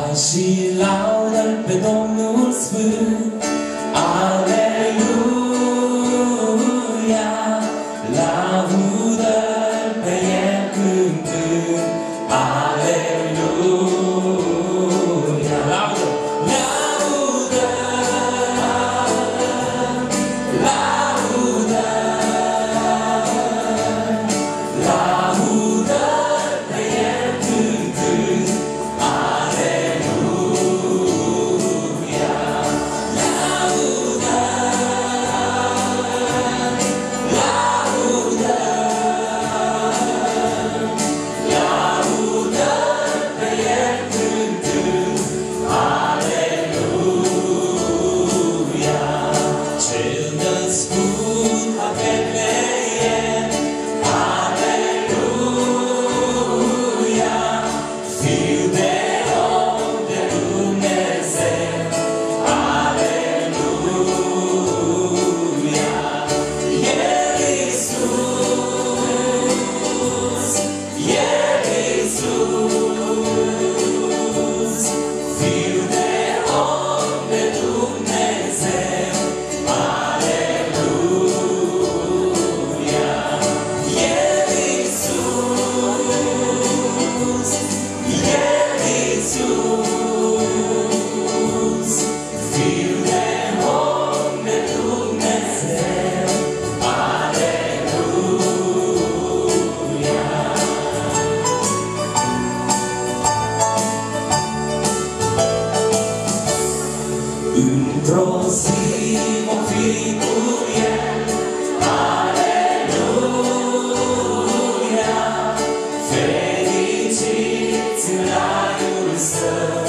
și laudă-L pe Domnul Sfânt. Aleluia, laudă-L pe El cântând. Aleluia, laudă, laudă, laudă, laudă pe El cântând. Aleluia, laudă, laudă, laudă pe El cântând. Aleluia, Cel născut la Betleem. Aleluia, Fiul de om de Dumnezeu. Aleluia, El Iisus, El Iisus, Fiul de om de Dumnezeu. Aleluia, El Iisus, El Iisus, Fiul de om de Dumnezeu. Aleluia. Într-o zi vom fi cu El. Aleluia, fericiți în raiul Său.